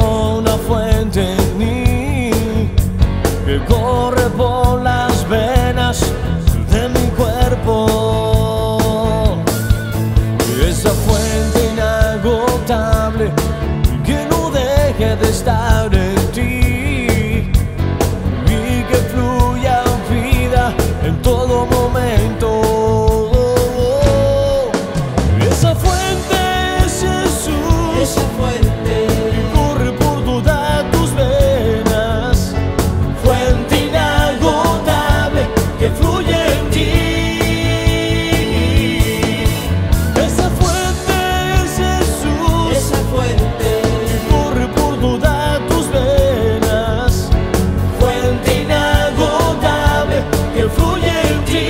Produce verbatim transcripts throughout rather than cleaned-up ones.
una fuente en mí que corre por las venas de mi cuerpo. Esa fuente inagotable que no deje de estar en ti y que fluya vida en todo momento. Esa fuente es Jesús, esa fuente que corre por todas tus venas, fuente inagotable que fluye en ti. Esa fuente es Jesús, esa fuente que corre por todas tus venas, fuente inagotable que fluye en ti.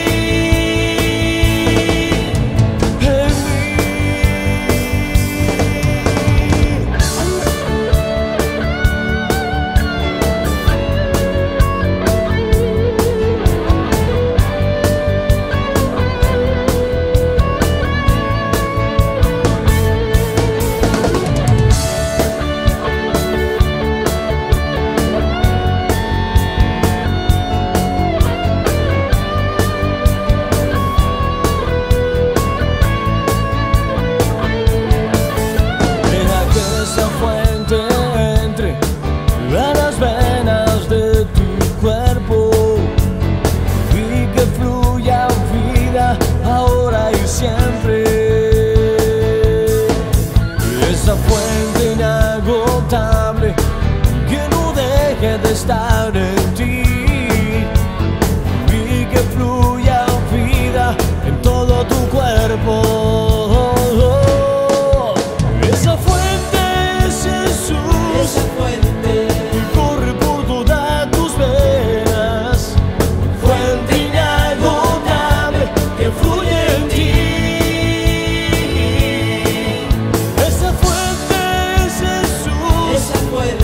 Deja que esa fuente entre a las venas de tu cuerpo y que fluya vida ahora y siempre. Esa fuente inagotable que no deje de estar en ti y que fluya vida en todo tu cuerpo. Esa fuente es Jesús, esa fuente que corre por todas tus venas, fuente inagotable que fluye en ti. Esa fuente es Jesús, esa fuente